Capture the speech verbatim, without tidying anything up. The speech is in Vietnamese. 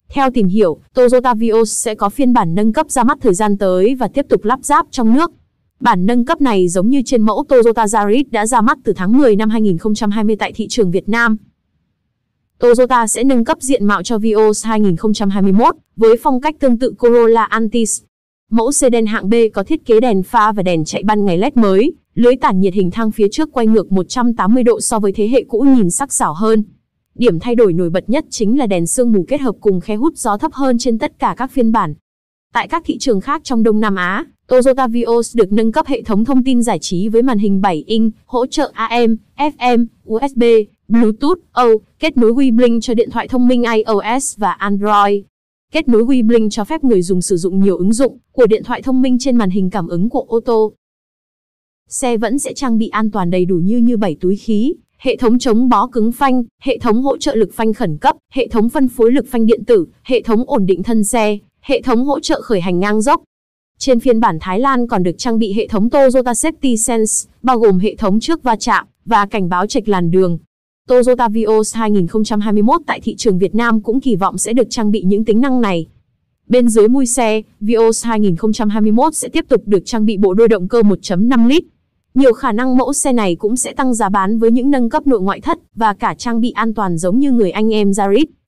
Theo tìm hiểu, Toyota Vios sẽ có phiên bản nâng cấp ra mắt thời gian tới và tiếp tục lắp ráp trong nước. Bản nâng cấp này giống như trên mẫu Toyota Yaris đã ra mắt từ tháng mười năm hai nghìn không trăm hai mươi tại thị trường Việt Nam. Toyota sẽ nâng cấp diện mạo cho Vios hai nghìn không trăm hai mươi mốt với phong cách tương tự Corolla Altis. Mẫu sedan hạng B có thiết kế đèn pha và đèn chạy ban ngày led mới, lưới tản nhiệt hình thang phía trước quay ngược một trăm tám mươi độ so với thế hệ cũ nhìn sắc sảo hơn. Điểm thay đổi nổi bật nhất chính là đèn sương mù kết hợp cùng khe hút gió thấp hơn trên tất cả các phiên bản. Tại các thị trường khác trong Đông Nam Á, Toyota Vios được nâng cấp hệ thống thông tin giải trí với màn hình bảy inch, hỗ trợ a em, ép em, u ét bê, Bluetooth, O, kết nối WeBlink cho điện thoại thông minh iOS và Android. Kết nối WeBlink cho phép người dùng sử dụng nhiều ứng dụng của điện thoại thông minh trên màn hình cảm ứng của ô tô. Xe vẫn sẽ trang bị an toàn đầy đủ như như bảy túi khí, hệ thống chống bó cứng phanh, hệ thống hỗ trợ lực phanh khẩn cấp, hệ thống phân phối lực phanh điện tử, hệ thống ổn định thân xe, hệ thống hỗ trợ khởi hành ngang dốc. Trên phiên bản Thái Lan còn được trang bị hệ thống Toyota Safety Sense, bao gồm hệ thống trước va chạm và cảnh báo chệch làn đường. Toyota Vios hai nghìn không trăm hai mươi mốt tại thị trường Việt Nam cũng kỳ vọng sẽ được trang bị những tính năng này. Bên dưới mui xe, Vios hai nghìn không trăm hai mươi mốt sẽ tiếp tục được trang bị bộ đôi động cơ một phẩy năm lít. Nhiều khả năng mẫu xe này cũng sẽ tăng giá bán với những nâng cấp nội ngoại thất và cả trang bị an toàn giống như người anh em Yaris.